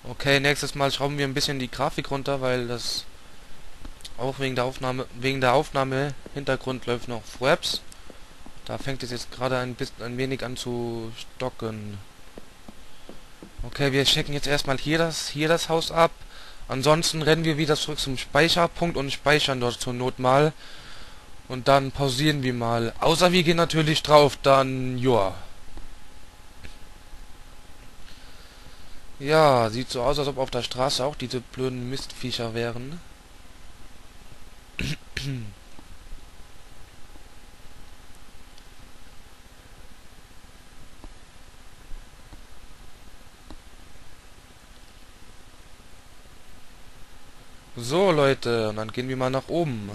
Okay, nächstes Mal schrauben wir ein bisschen die Grafik runter, weil das auch wegen der Aufnahme Hintergrund läuft noch Fraps. Da fängt es jetzt gerade ein wenig an zu stocken. Okay, wir checken jetzt erstmal hier das Haus ab. Ansonsten rennen wir wieder zurück zum Speicherpunkt und speichern dort zur Not mal. Und dann pausieren wir mal. Außer wir gehen natürlich drauf, dann joa. Ja, sieht so aus, als ob auf der Straße auch diese blöden Mistviecher wären. So, Leute, und dann gehen wir mal nach oben.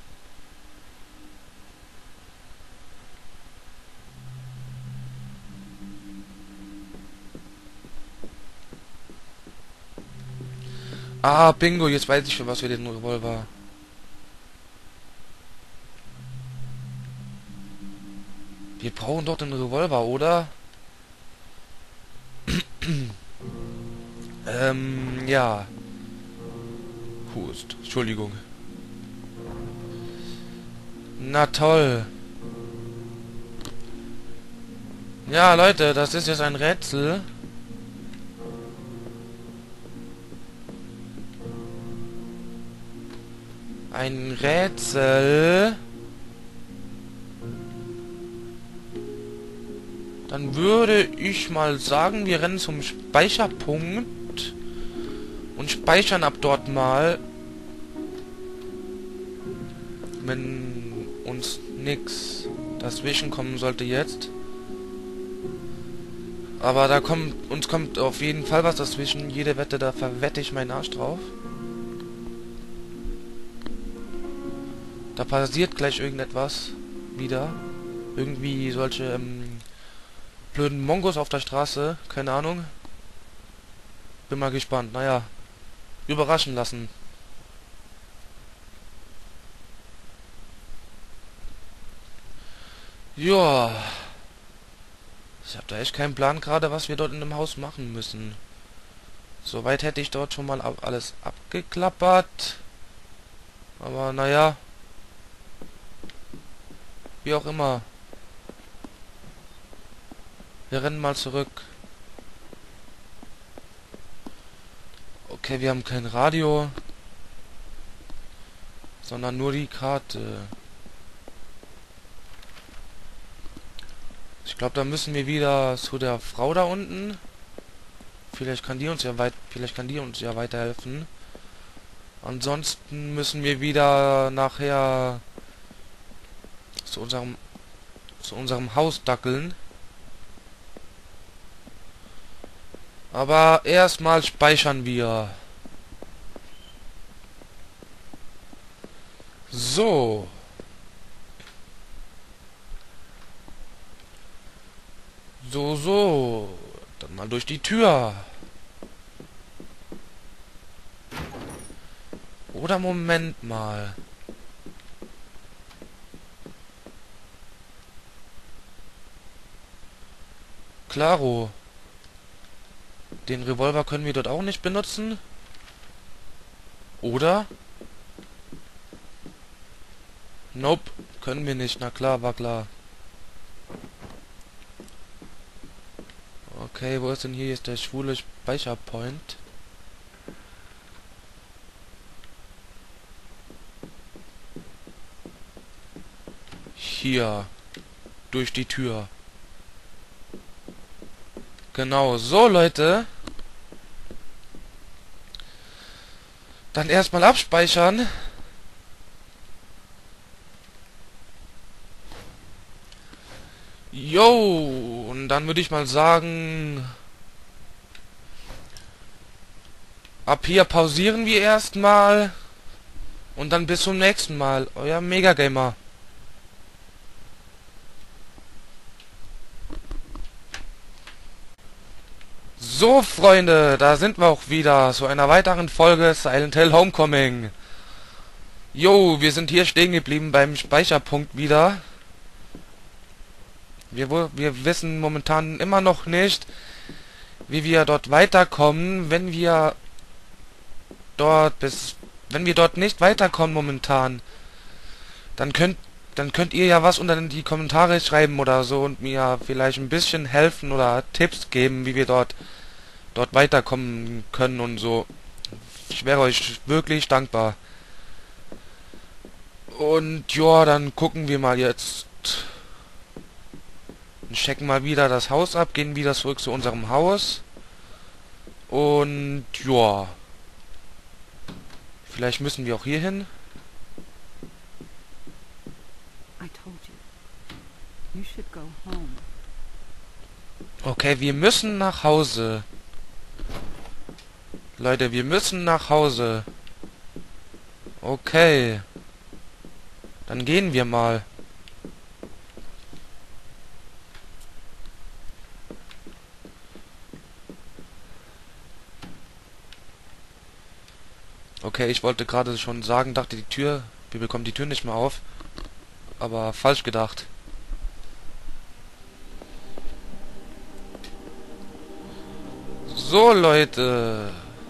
Ah, Bingo, jetzt weiß ich, für was wir den Revolver... Wir brauchen doch den Revolver, oder? Ja. Hust. Entschuldigung. Na toll. Ja, Leute, das ist jetzt ein Rätsel. Ein Rätsel. Dann würde ich mal sagen, wir rennen zum Speicherpunkt und speichern ab dort mal, wenn uns nix dazwischen kommen sollte jetzt. Aber uns kommt auf jeden Fall was dazwischen. Jede Wette, da verwette ich meinen Arsch drauf. Da passiert gleich irgendetwas wieder. Irgendwie solche blöden Mongos auf der Straße. Keine Ahnung. Bin mal gespannt. Naja. Überraschen lassen. Joa. Ich habe da echt keinen Plan gerade, was wir dort in dem Haus machen müssen. Soweit hätte ich dort schon mal alles abgeklappert. Aber naja. Wie auch immer. Wir rennen mal zurück. Okay, wir haben kein Radio. Sondern nur die Karte. Ich glaube, da müssen wir wieder zu der Frau da unten. Vielleicht kann die uns ja weiterhelfen. Ansonsten müssen wir wieder nachher zu unserem Haus dackeln. Aber erstmal speichern wir. So. So. Dann mal durch die Tür. Oder Moment mal. Klaro. Den Revolver können wir dort auch nicht benutzen. Oder? Nope. Können wir nicht. Na klar, war klar. Okay, wo ist denn hier jetzt der schwule Speicherpoint? Hier. Durch die Tür. Genau, so Leute. Dann erstmal abspeichern. Jo, und dann würde ich mal sagen, ab hier pausieren wir erstmal und dann bis zum nächsten Mal. Euer Megagamer. So, Freunde, da sind wir auch wieder zu einer weiteren Folge Silent Hill Homecoming. Jo, wir sind hier stehen geblieben beim Speicherpunkt wieder. Wir wissen momentan immer noch nicht, wie wir dort weiterkommen, wenn wir dort nicht weiterkommen momentan, dann könnt ihr ja was unter die Kommentare schreiben oder so und mir vielleicht ein bisschen helfen oder Tipps geben, wie wir dort weiterkommen können und so. Ich wäre euch wirklich dankbar. Und ja, dann gucken wir mal jetzt. Checken mal wieder das Haus ab, gehen wieder zurück zu unserem Haus. Und ja. Vielleicht müssen wir auch hier hin. Okay, wir müssen nach Hause. Leute, wir müssen nach Hause. Okay. Dann gehen wir mal. Okay, ich wollte gerade schon sagen, dachte wir bekommen die Tür nicht mehr auf. Aber falsch gedacht. So, Leute.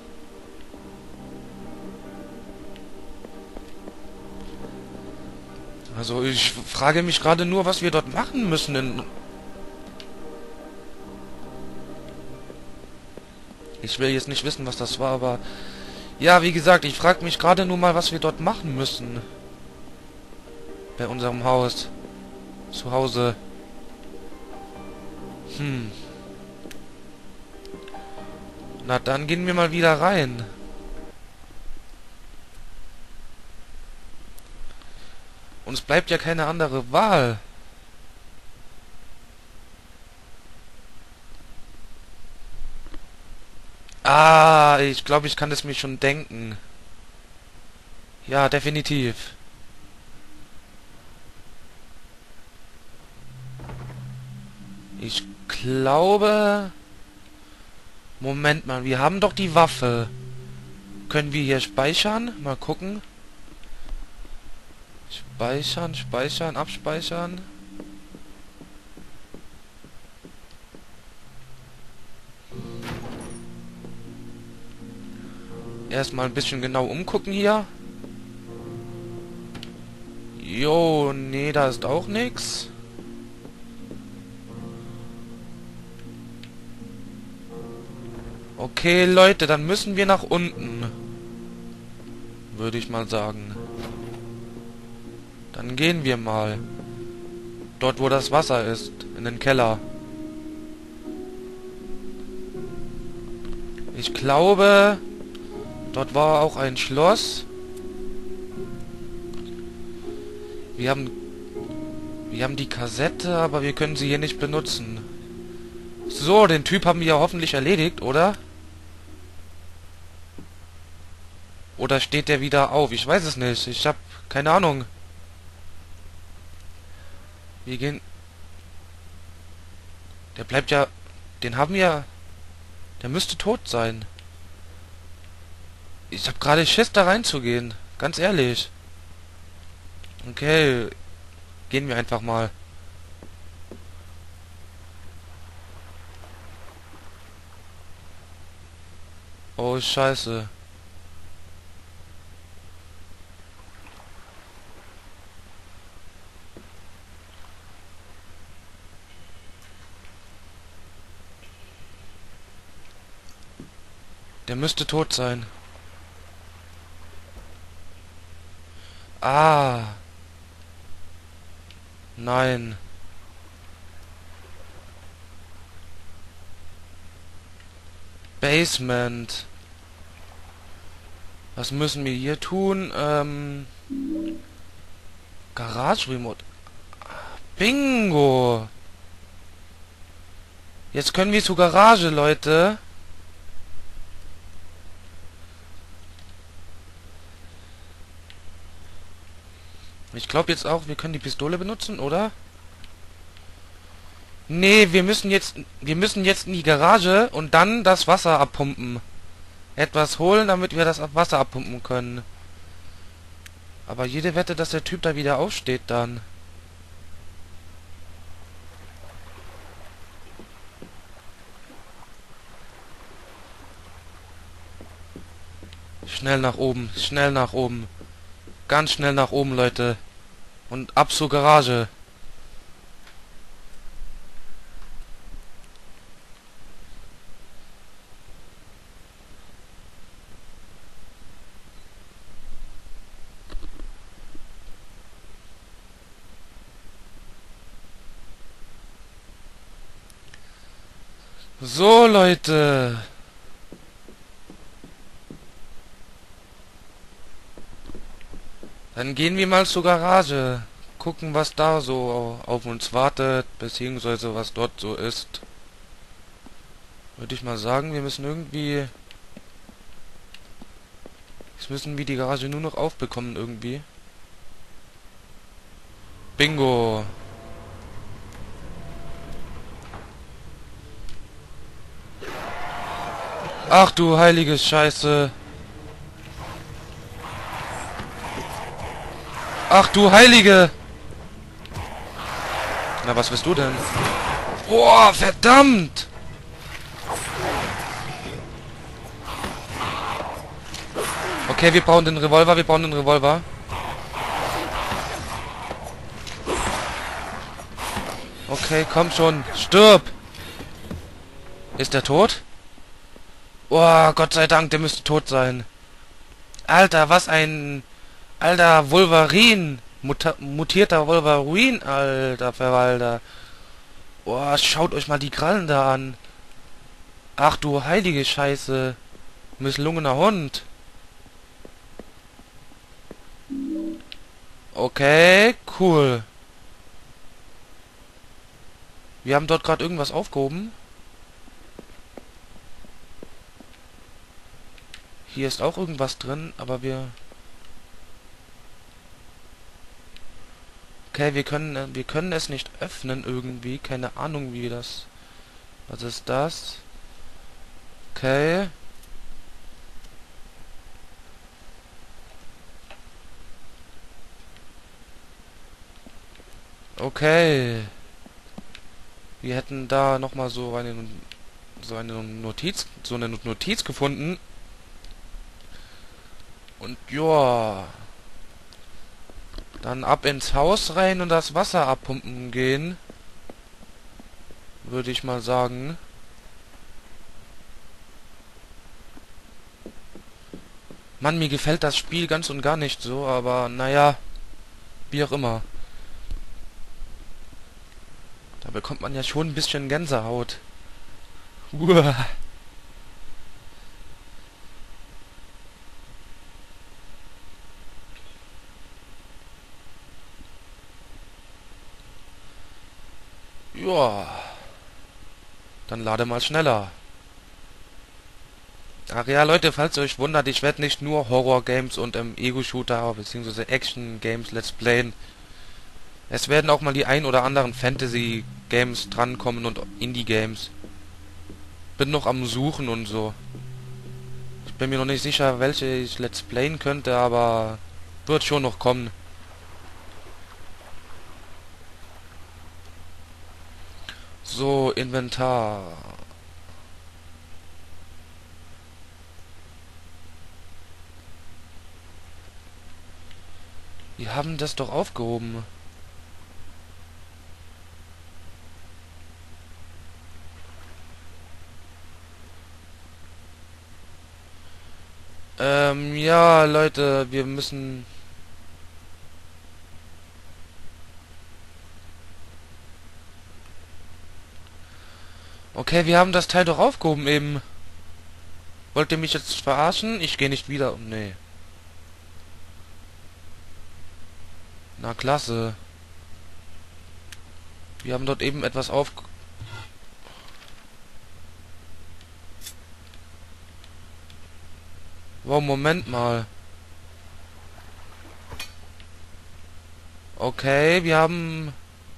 Also, ich frage mich gerade nur, was wir dort machen müssen. Ich will jetzt nicht wissen, was das war, aber... Ja, wie gesagt, ich frage mich gerade nur mal, was wir dort machen müssen. Bei unserem Haus. Zu Hause. Na, dann gehen wir mal wieder rein. Uns bleibt ja keine andere Wahl. Ah, ich glaube, ich kann es mir schon denken. Ja, definitiv. Ich glaube... Moment mal, wir haben doch die Waffe. Können wir hier speichern? Mal gucken. Speichern, abspeichern. Erstmal ein bisschen genau umgucken hier. Jo, nee, da ist auch nix. Okay, Leute, dann müssen wir nach unten. Würde ich mal sagen. Dann gehen wir mal. Dort, wo das Wasser ist. In den Keller. Ich glaube... Dort war auch ein Schloss. Wir haben die Kassette, aber wir können sie hier nicht benutzen. So, den Typ haben wir ja hoffentlich erledigt, oder? Oder steht der wieder auf? Ich weiß es nicht. Ich habe keine Ahnung. Wir gehen... Der bleibt ja... Den haben wir... Der müsste tot sein. Ich habe gerade Schiss, da reinzugehen. Ganz ehrlich. Okay. Gehen wir einfach mal. Oh, scheiße. Der müsste tot sein. Ah. Nein. Basement. Was müssen wir hier tun? Garage Remote. Bingo. Jetzt können wir zur Garage, Leute. Ich glaube jetzt auch, wir können die Pistole benutzen, oder? Nee, wir müssen jetzt in die Garage und dann das Wasser abpumpen. Etwas holen, damit wir das Wasser abpumpen können. Aber jede Wette, dass der Typ da wieder aufsteht dann. Schnell nach oben, schnell nach oben. Ganz schnell nach oben, Leute. Und ab zur Garage. So, Leute. Dann gehen wir mal zur Garage. Gucken, was da so auf uns wartet, beziehungsweise was dort so ist. Würde ich mal sagen, wir müssen irgendwie... Jetzt müssen wir die Garage nur noch aufbekommen irgendwie. Bingo. Ach du heilige Scheiße. Ach du heilige. Na, was bist du denn? Boah, verdammt. Okay, wir brauchen den Revolver, Okay, komm schon, stirb! Ist der tot? Oh, Gott sei Dank, der müsste tot sein. Alter, was ein... Alter, Wolverine! Mutierter Wolverine, alter Verwalter. Oh, schaut euch mal die Krallen da an. Ach du heilige Scheiße. Misslungener Hund. Okay, cool. Wir haben dort gerade irgendwas aufgehoben. Hier ist auch irgendwas drin, aber wir... Okay, wir können es nicht öffnen irgendwie. Keine Ahnung, wie das... Was ist das? Okay. Okay. Wir hätten da nochmal so eine Notiz gefunden. Und ja, dann ab ins Haus rein und das Wasser abpumpen gehen, würde ich mal sagen. Mann, mir gefällt das Spiel ganz und gar nicht so, aber naja, wie auch immer. Da bekommt man ja schon ein bisschen Gänsehaut. Uah. Ja, dann lade mal schneller. Ach ja, Leute, falls ihr euch wundert, ich werde nicht nur Horror-Games und Ego-Shooter bzw. Action-Games Let's Playen. Es werden auch mal die ein oder anderen Fantasy-Games drankommen und Indie-Games. Bin noch am Suchen und so. Ich bin mir noch nicht sicher, welche ich Let's Playen könnte, aber wird schon noch kommen. So, Inventar. Wir haben das doch aufgehoben. Ja, Leute, wir müssen... Okay, wir haben das Teil doch aufgehoben eben. Wollt ihr mich jetzt verarschen? Ich gehe nicht wieder. Nee. Na klasse. Wir haben dort eben etwas auf... Wow, Moment mal. Okay, wir haben...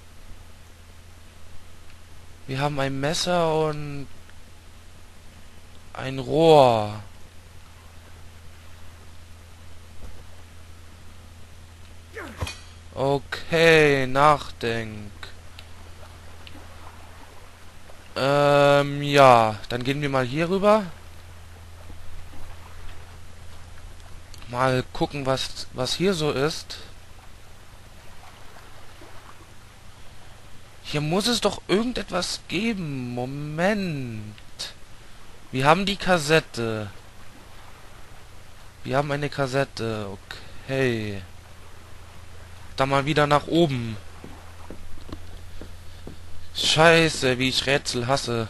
Wir haben ein Messer und... ein Rohr. Okay, nachdenk. Ja, dann gehen wir mal hier rüber. Mal gucken, was hier so ist. Hier muss es doch irgendetwas geben. Moment. Wir haben die Kassette. Wir haben eine Kassette. Okay. Dann mal wieder nach oben. Scheiße, wie ich Rätsel hasse.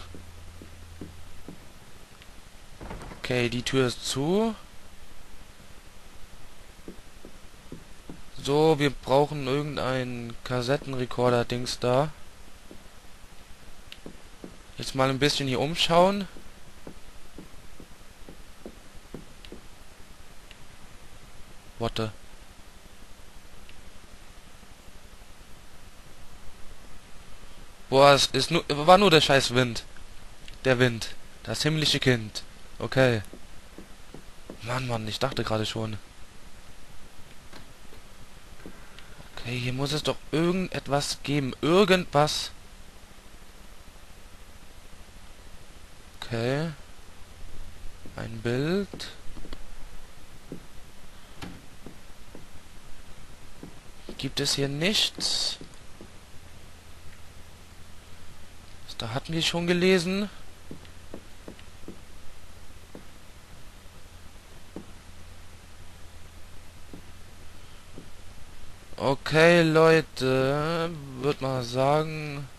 Okay, die Tür ist zu. So, wir brauchen irgendeinen Kassettenrekorder-Dings da. Jetzt mal ein bisschen hier umschauen. Warte. Boah, war nur der scheiß Wind. Der Wind. Das himmlische Kind. Okay. Mann, ich dachte gerade schon. Okay, hier muss es doch irgendetwas geben. Irgendwas. Okay. Ein Bild. Gibt es hier nichts? Da hatten wir schon gelesen. Okay, Leute, würde mal sagen,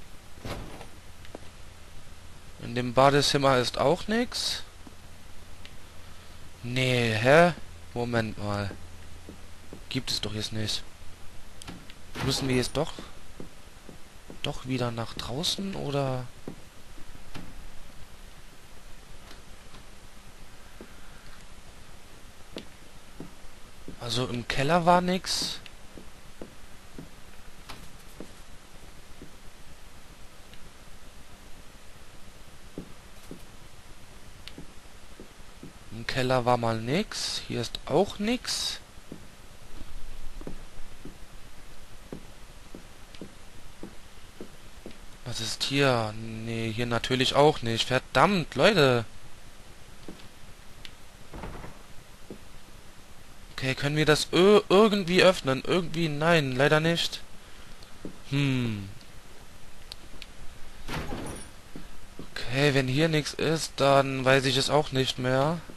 in dem Badezimmer ist auch nichts. Nee, hä? Moment mal. Gibt es doch jetzt nicht. Müssen wir jetzt doch wieder nach draußen, oder? Also im Keller war nix. Im Keller war mal nix. Hier ist auch nix. Was ist hier? Nee, hier natürlich auch nicht. Verdammt, Leute. Okay, können wir das irgendwie öffnen? Irgendwie, nein, leider nicht. Okay, wenn hier nichts ist, dann weiß ich es auch nicht mehr.